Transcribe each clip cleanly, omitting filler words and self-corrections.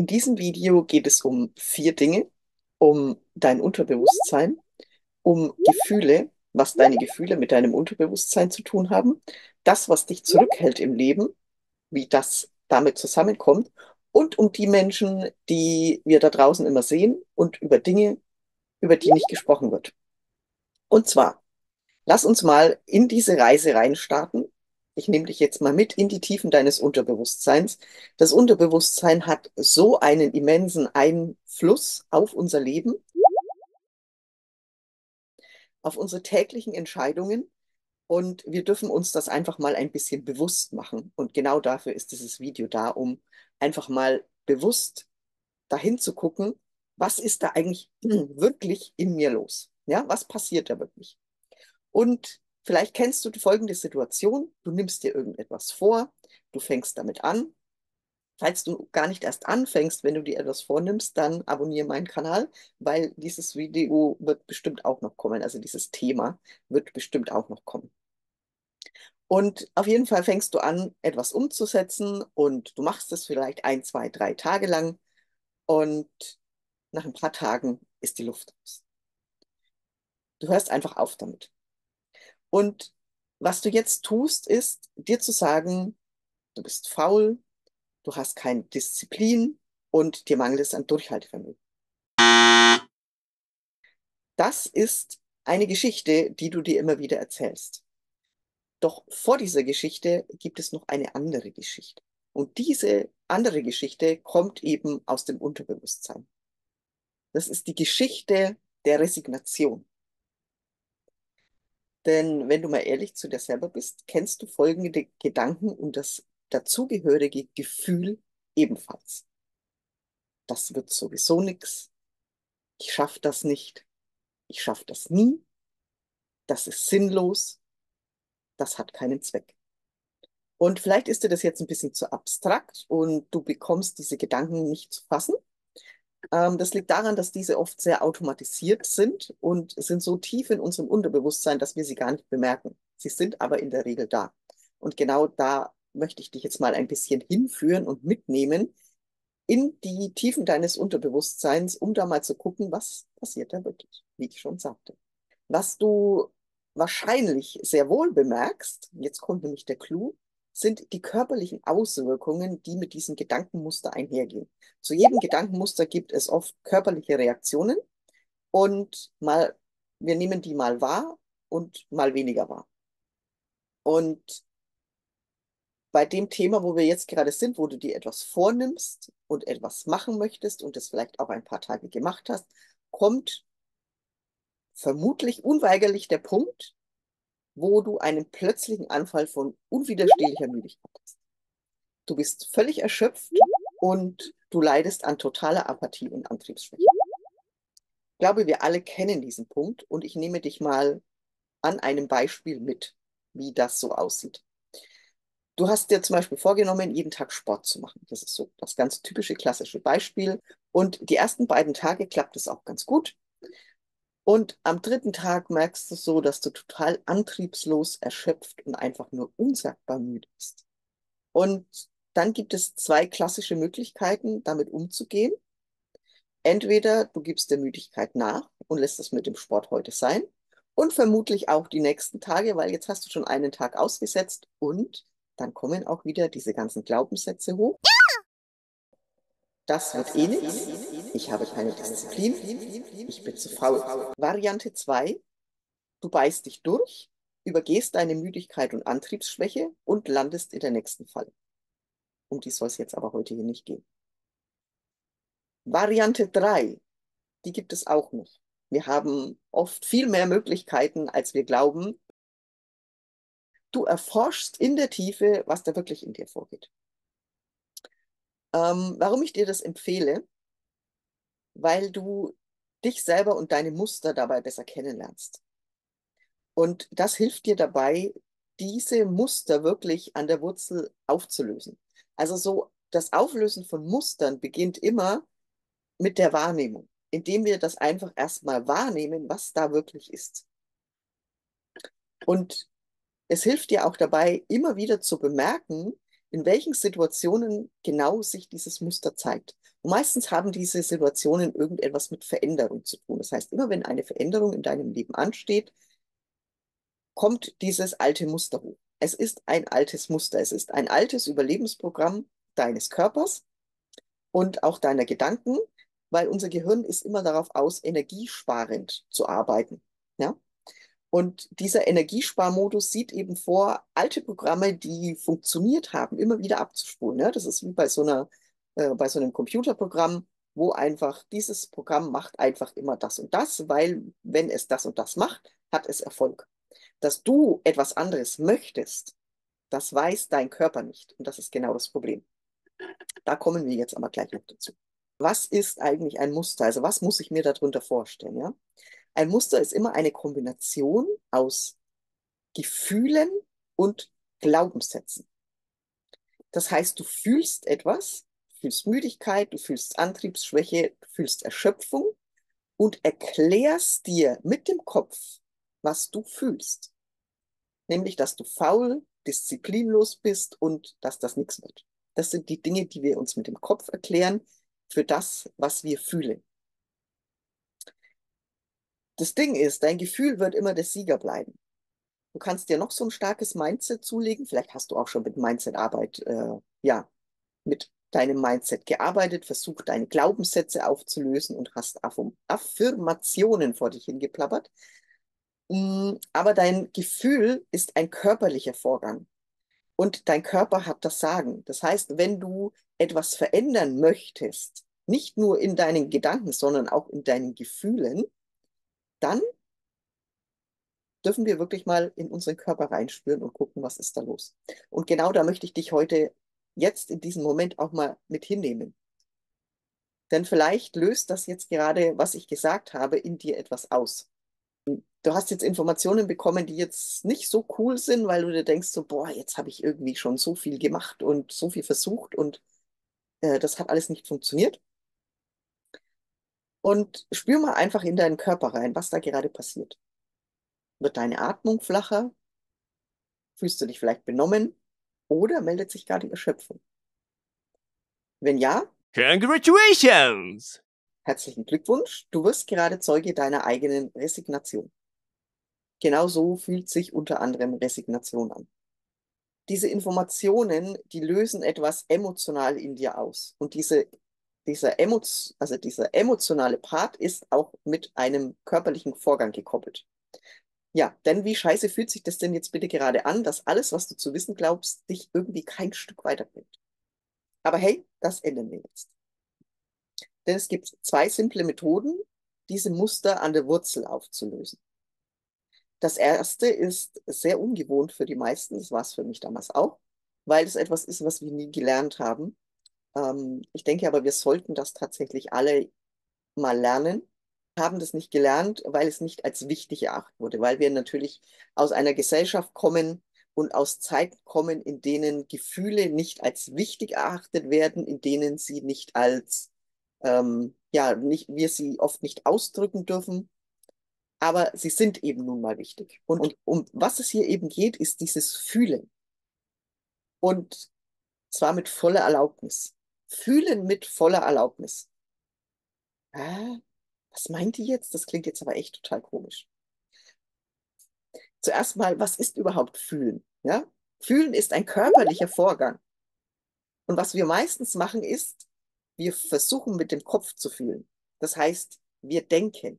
In diesem Video geht es um 4 Dinge: um dein Unterbewusstsein, um Gefühle, was deine Gefühle mit deinem Unterbewusstsein zu tun haben, das, was dich zurückhält im Leben, wie das damit zusammenkommt, und um die Menschen, die wir da draußen immer sehen und über Dinge, über die nicht gesprochen wird. Und zwar, lass uns mal in diese Reise reinstarten. Ich nehme dich jetzt mal mit in die Tiefen deines Unterbewusstseins. Das Unterbewusstsein hat so einen immensen Einfluss auf unser Leben, auf unsere täglichen Entscheidungen. Und wir dürfen uns das einfach mal ein bisschen bewusst machen. Und genau dafür ist dieses Video da, um einfach mal bewusst dahin zu gucken, was ist da eigentlich wirklich in mir los? Ja, was passiert da wirklich? Und vielleicht kennst du die folgende Situation: Du nimmst dir irgendetwas vor, du fängst damit an. Falls du gar nicht erst anfängst, wenn du dir etwas vornimmst, dann abonniere meinen Kanal, weil dieses Video wird bestimmt auch noch kommen. Also dieses Thema wird bestimmt auch noch kommen. Und auf jeden Fall fängst du an, etwas umzusetzen, und du machst es vielleicht 1, 2, 3 Tage lang, und nach ein paar Tagen ist die Luft raus. Du hörst einfach auf damit. Und was du jetzt tust, ist, dir zu sagen, du bist faul, du hast keine Disziplin und dir mangelt es an Durchhaltevermögen. Das ist eine Geschichte, die du dir immer wieder erzählst. Doch vor dieser Geschichte gibt es noch eine andere Geschichte. Und diese andere Geschichte kommt eben aus dem Unterbewusstsein. Das ist die Geschichte der Resignation. Denn wenn du mal ehrlich zu dir selber bist, kennst du folgende Gedanken und das dazugehörige Gefühl ebenfalls. Das wird sowieso nichts. Ich schaffe das nicht. Ich schaffe das nie. Das ist sinnlos. Das hat keinen Zweck. Und vielleicht ist dir das jetzt ein bisschen zu abstrakt und du bekommst diese Gedanken nicht zu fassen. Das liegt daran, dass diese oft sehr automatisiert sind und sind so tief in unserem Unterbewusstsein, dass wir sie gar nicht bemerken. Sie sind aber in der Regel da. Und genau da möchte ich dich jetzt mal ein bisschen hinführen und mitnehmen in die Tiefen deines Unterbewusstseins, um da mal zu gucken, was passiert da wirklich, wie ich schon sagte. Was du wahrscheinlich sehr wohl bemerkst, jetzt kommt nämlich der Clou, sind die körperlichen Auswirkungen, die mit diesem Gedankenmuster einhergehen. Zu jedem Gedankenmuster gibt es oft körperliche Reaktionen, und mal, wir nehmen die mal wahr und mal weniger wahr. Und bei dem Thema, wo wir jetzt gerade sind, wo du dir etwas vornimmst und etwas machen möchtest und es vielleicht auch ein paar Tage gemacht hast, kommt vermutlich unweigerlich der Punkt, wo du einen plötzlichen Anfall von unwiderstehlicher Müdigkeit hast. Du bist völlig erschöpft und du leidest an totaler Apathie und Antriebsschwäche. Ich glaube, wir alle kennen diesen Punkt, und ich nehme dich mal an einem Beispiel mit, wie das so aussieht. Du hast dir zum Beispiel vorgenommen, jeden Tag Sport zu machen. Das ist so das ganz typische, klassische Beispiel. Und die ersten beiden Tage klappt es auch ganz gut. Und am dritten Tag merkst du so, dass du total antriebslos, erschöpft und einfach nur unsagbar müde bist. Und dann gibt es 2 klassische Möglichkeiten, damit umzugehen. Entweder du gibst der Müdigkeit nach und lässt es mit dem Sport heute sein, und vermutlich auch die nächsten Tage, weil jetzt hast du schon einen Tag ausgesetzt, und dann kommen auch wieder diese ganzen Glaubenssätze hoch. Das wird eh nichts. Ich habe keine Disziplin. Ich bin zu faul. Variante 2: Du beißt dich durch, übergehst deine Müdigkeit und Antriebsschwäche und landest in der nächsten Falle. Um die soll es jetzt aber heute hier nicht gehen. Variante 3: Die gibt es auch noch. Wir haben oft viel mehr Möglichkeiten, als wir glauben. Du erforschst in der Tiefe, was da wirklich in dir vorgeht. Warum ich dir das empfehle? Weil du dich selber und deine Muster dabei besser kennenlernst. Und das hilft dir dabei, diese Muster wirklich an der Wurzel aufzulösen. Also so, das Auflösen von Mustern beginnt immer mit der Wahrnehmung, indem wir das einfach erstmal wahrnehmen, was da wirklich ist. Und es hilft dir auch dabei, immer wieder zu bemerken, in welchen Situationen genau sich dieses Muster zeigt. Und meistens haben diese Situationen irgendetwas mit Veränderung zu tun. Das heißt, immer wenn eine Veränderung in deinem Leben ansteht, kommt dieses alte Muster hoch. Es ist ein altes Muster. Es ist ein altes Überlebensprogramm deines Körpers und auch deiner Gedanken, weil unser Gehirn ist immer darauf aus, energiesparend zu arbeiten. Ja? Und dieser Energiesparmodus sieht eben vor, alte Programme, die funktioniert haben, immer wieder abzuspulen. Ja? Das ist wie bei so einem Computerprogramm, wo einfach dieses Programm macht einfach immer das und das, weil wenn es das und das macht, hat es Erfolg. Dass du etwas anderes möchtest, das weiß dein Körper nicht. Und das ist genau das Problem. Da kommen wir jetzt aber gleich noch dazu. Was ist eigentlich ein Muster? Also was muss ich mir darunter vorstellen? Ja? Ein Muster ist immer eine Kombination aus Gefühlen und Glaubenssätzen. Das heißt, du fühlst etwas, du fühlst Müdigkeit, du fühlst Antriebsschwäche, du fühlst Erschöpfung und erklärst dir mit dem Kopf, was du fühlst. Nämlich, dass du faul, disziplinlos bist und dass das nichts wird. Das sind die Dinge, die wir uns mit dem Kopf erklären für das, was wir fühlen. Das Ding ist, dein Gefühl wird immer der Sieger bleiben. Du kannst dir noch so ein starkes Mindset zulegen. Vielleicht hast du auch schon mit Mindset-Arbeit, ja, mit deinem Mindset gearbeitet, versucht, deine Glaubenssätze aufzulösen und hast Affirmationen vor dich hingeplappert. Aber dein Gefühl ist ein körperlicher Vorgang. Und dein Körper hat das Sagen. Das heißt, wenn du etwas verändern möchtest, nicht nur in deinen Gedanken, sondern auch in deinen Gefühlen, dann dürfen wir wirklich mal in unseren Körper reinspüren und gucken, was ist da los. Und genau da möchte ich dich heute, jetzt in diesem Moment auch mal mit hinnehmen. Denn vielleicht löst das jetzt gerade, was ich gesagt habe, in dir etwas aus. Du hast jetzt Informationen bekommen, die jetzt nicht so cool sind, weil du dir denkst, so, boah, jetzt habe ich irgendwie schon so viel gemacht und so viel versucht und das hat alles nicht funktioniert. Und spür mal einfach in deinen Körper rein, was da gerade passiert. Wird deine Atmung flacher? Fühlst du dich vielleicht benommen? Oder meldet sich gar die Erschöpfung? Wenn ja, Congratulations! herzlichen Glückwunsch, du wirst gerade Zeuge deiner eigenen Resignation. Genau so fühlt sich unter anderem Resignation an. Diese Informationen, die lösen etwas emotional in dir aus. Und dieser emotionale Part ist auch mit einem körperlichen Vorgang gekoppelt. Ja, denn wie scheiße fühlt sich das denn jetzt bitte gerade an, dass alles, was du zu wissen glaubst, dich irgendwie kein Stück weiterbringt? Aber hey, das ändern wir jetzt. Denn es gibt zwei simple Methoden, diese Muster an der Wurzel aufzulösen. Das erste ist sehr ungewohnt für die meisten, das war es für mich damals auch, weil es etwas ist, was wir nie gelernt haben. Ich denke aber, wir sollten das tatsächlich alle mal lernen, haben das nicht gelernt, weil es nicht als wichtig erachtet wurde, weil wir natürlich aus einer Gesellschaft kommen und aus Zeiten kommen, in denen Gefühle nicht als wichtig erachtet werden, in denen sie nicht als, ja, nicht, wir sie oft nicht ausdrücken dürfen, aber sie sind eben nun mal wichtig. Und um was es hier eben geht, ist dieses Fühlen. Und zwar mit voller Erlaubnis. Fühlen mit voller Erlaubnis. Was meint die jetzt? Das klingt jetzt aber echt total komisch. Zuerst mal, was ist überhaupt Fühlen? Ja? Fühlen ist ein körperlicher Vorgang. Und was wir meistens machen, ist, wir versuchen mit dem Kopf zu fühlen. Das heißt, wir denken.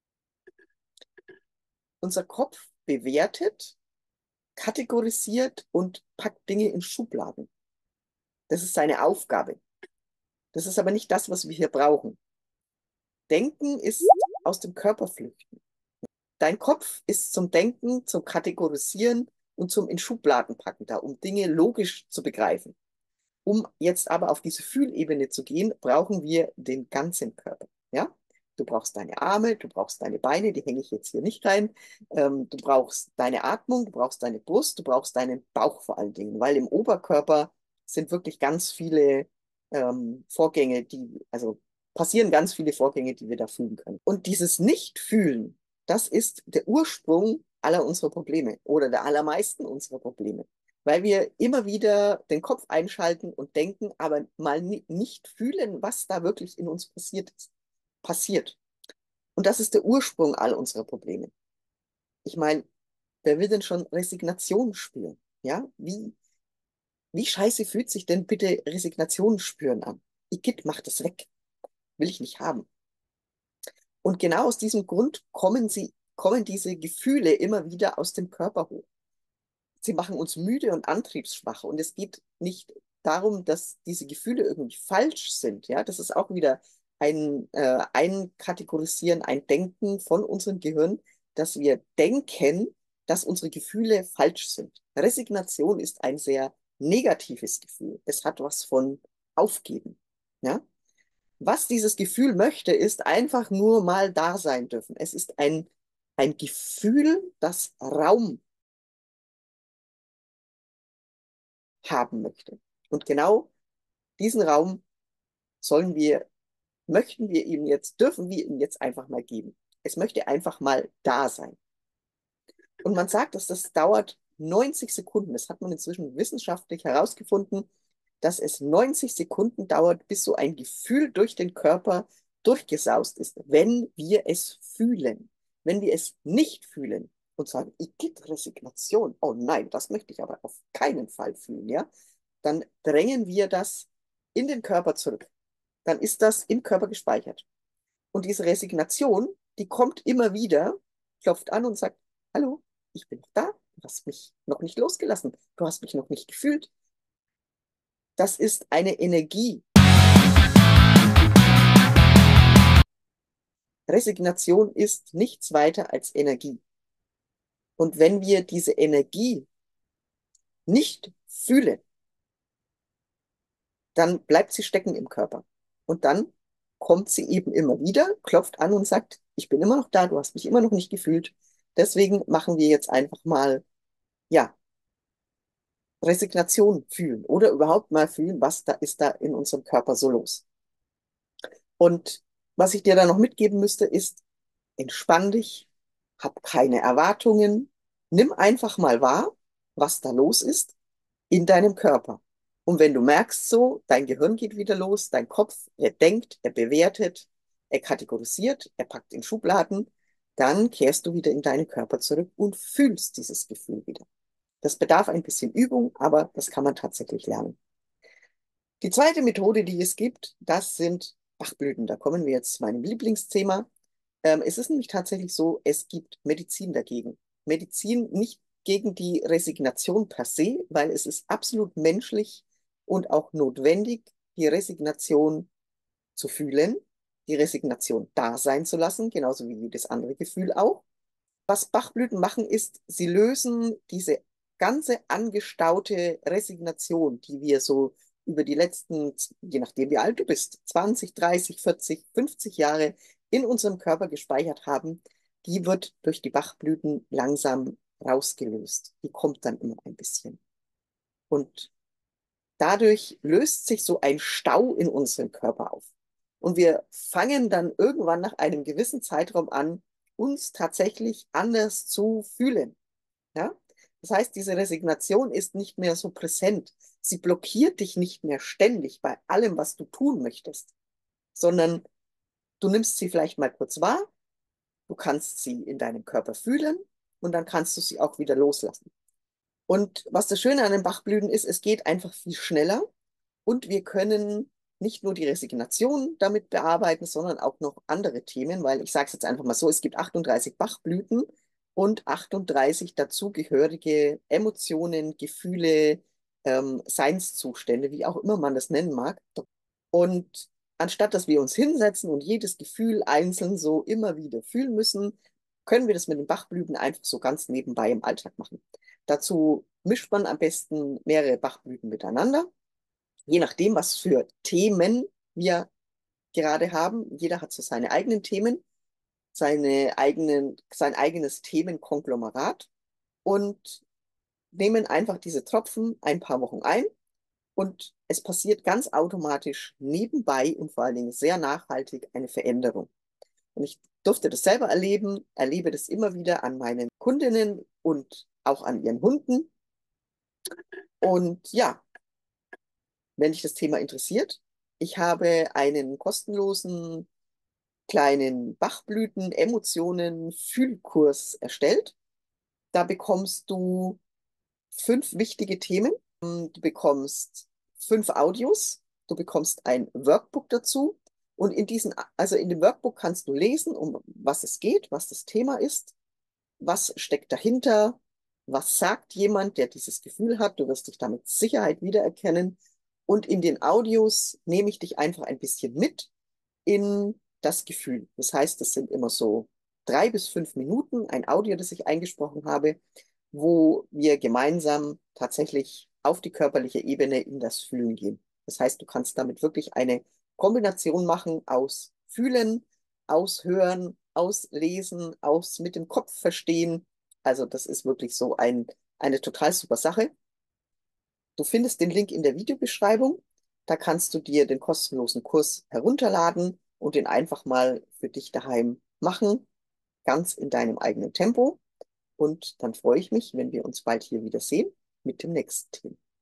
Unser Kopf bewertet, kategorisiert und packt Dinge in Schubladen. Das ist seine Aufgabe. Das ist aber nicht das, was wir hier brauchen. Denken ist aus dem Körper flüchten. Dein Kopf ist zum Denken, zum Kategorisieren und zum in Schubladen packen da, um Dinge logisch zu begreifen. Um jetzt aber auf diese Fühlebene zu gehen, brauchen wir den ganzen Körper. Ja? Du brauchst deine Arme, du brauchst deine Beine, die hänge ich jetzt hier nicht rein. Du brauchst deine Atmung, du brauchst deine Brust, du brauchst deinen Bauch vor allen Dingen, weil im Oberkörper sind wirklich ganz viele Vorgänge, also passieren ganz viele Vorgänge, die wir da fühlen können. Und dieses Nicht-Fühlen, das ist der Ursprung aller unserer Probleme oder der allermeisten unserer Probleme. weil wir immer wieder den Kopf einschalten und denken, aber mal nicht fühlen, was da wirklich in uns passiert. Und das ist der Ursprung all unserer Probleme. Ich meine, wer will denn schon Resignation spüren? Ja, wie scheiße fühlt sich denn bitte Resignation spüren an? Igitt, mach das weg. Will ich nicht haben. Und genau aus diesem Grund kommen diese Gefühle immer wieder aus dem Körper hoch. Sie machen uns müde und antriebsschwach. Und es geht nicht darum, dass diese Gefühle irgendwie falsch sind. Ja, das ist auch wieder ein Kategorisieren, ein Denken von unserem Gehirn, dass wir denken, dass unsere Gefühle falsch sind. Resignation ist ein sehr negatives Gefühl. Es hat was von Aufgeben. Ja? Was dieses Gefühl möchte, ist einfach nur mal da sein dürfen. Es ist ein Gefühl, das Raum haben möchte. Und genau diesen Raum sollen wir, möchten wir ihm jetzt, dürfen wir ihm jetzt einfach mal geben. Es möchte einfach mal da sein. Und man sagt, dass das dauert 90 Sekunden. Das hat man inzwischen wissenschaftlich herausgefunden, dass es 90 Sekunden dauert, bis so ein Gefühl durch den Körper durchgesaust ist, wenn wir es fühlen. Wenn wir es nicht fühlen und sagen, ich gibt Resignation, oh nein, das möchte ich aber auf keinen Fall fühlen, ja, dann drängen wir das in den Körper zurück. Dann ist das im Körper gespeichert. Und diese Resignation, die kommt immer wieder, klopft an und sagt, hallo, ich bin noch da, du hast mich noch nicht losgelassen, du hast mich noch nicht gefühlt. Das ist eine Energie. Resignation ist nichts weiter als Energie. Und wenn wir diese Energie nicht fühlen, dann bleibt sie stecken im Körper. Und dann kommt sie eben immer wieder, klopft an und sagt, ich bin immer noch da, du hast mich immer noch nicht gefühlt. Deswegen machen wir jetzt einfach mal, ja, Resignation fühlen oder überhaupt mal fühlen, was da ist da in unserem Körper so los. Und was ich dir da noch mitgeben müsste, ist, entspann dich, hab keine Erwartungen, nimm einfach mal wahr, was da los ist in deinem Körper. Und wenn du merkst so, dein Gehirn geht wieder los, dein Kopf, er denkt, er bewertet, er kategorisiert, er packt in Schubladen, dann kehrst du wieder in deinen Körper zurück und fühlst dieses Gefühl wieder. Das bedarf ein bisschen Übung, aber das kann man tatsächlich lernen. Die zweite Methode, die es gibt, das sind Bachblüten. Da kommen wir jetzt zu meinem Lieblingsthema. Es ist nämlich tatsächlich so, es gibt Medizin dagegen. Medizin nicht gegen die Resignation per se, weil es ist absolut menschlich und auch notwendig, die Resignation zu fühlen, die Resignation da sein zu lassen, genauso wie jedes andere Gefühl auch. Was Bachblüten machen, ist, sie lösen diese ganze angestaute Resignation, die wir so über die letzten, je nachdem wie alt du bist, 20, 30, 40, 50 Jahre in unserem Körper gespeichert haben, die wird durch die Bachblüten langsam rausgelöst. Die kommt dann immer ein bisschen. Und dadurch löst sich so ein Stau in unserem Körper auf. Und wir fangen dann irgendwann nach einem gewissen Zeitraum an, uns tatsächlich anders zu fühlen. Ja? Das heißt, diese Resignation ist nicht mehr so präsent. Sie blockiert dich nicht mehr ständig bei allem, was du tun möchtest, sondern du nimmst sie vielleicht mal kurz wahr, du kannst sie in deinem Körper fühlen und dann kannst du sie auch wieder loslassen. Und was das Schöne an den Bachblüten ist, es geht einfach viel schneller und wir können nicht nur die Resignation damit bearbeiten, sondern auch noch andere Themen, weil ich sage es jetzt einfach mal so, es gibt 38 Bachblüten und 38 dazugehörige Emotionen, Gefühle, Seinszustände, wie auch immer man das nennen mag. Und anstatt dass wir uns hinsetzen und jedes Gefühl einzeln so immer wieder fühlen müssen, können wir das mit den Bachblüten einfach so ganz nebenbei im Alltag machen. Dazu mischt man am besten mehrere Bachblüten miteinander, je nachdem, was für Themen wir gerade haben. Jeder hat so seine eigenen Themen, sein eigenes Themenkonglomerat und nehmen einfach diese Tropfen ein paar Wochen ein und es passiert ganz automatisch nebenbei und vor allen Dingen sehr nachhaltig eine Veränderung. Und ich durfte das selber erleben, erlebe das immer wieder an meinen Kundinnen und auch an ihren Hunden. Und ja, wenn dich das Thema interessiert, ich habe einen kostenlosen kleinen Bachblüten-Emotionen-Fühlkurs erstellt. Da bekommst du 5 wichtige Themen. Du bekommst 5 Audios. Du bekommst ein Workbook dazu. Und also in dem Workbook kannst du lesen, um was es geht, was das Thema ist, was steckt dahinter, was sagt jemand, der dieses Gefühl hat. Du wirst dich da mit Sicherheit wiedererkennen. Und in den Audios nehme ich dich einfach ein bisschen mit in das Gefühl. Das heißt, es sind immer so 3 bis 5 Minuten, ein Audio, das ich eingesprochen habe, wo wir gemeinsam tatsächlich auf die körperliche Ebene in das Fühlen gehen. Das heißt, du kannst damit wirklich eine Kombination machen aus Fühlen, aus Hören, aus Lesen, aus mit dem Kopf verstehen. Also das ist wirklich so eine total super Sache. Du findest den Link in der Videobeschreibung. Da kannst du dir den kostenlosen Kurs herunterladen und den einfach mal für dich daheim machen, ganz in deinem eigenen Tempo. Und dann freue ich mich, wenn wir uns bald hier wieder sehen mit dem nächsten Thema.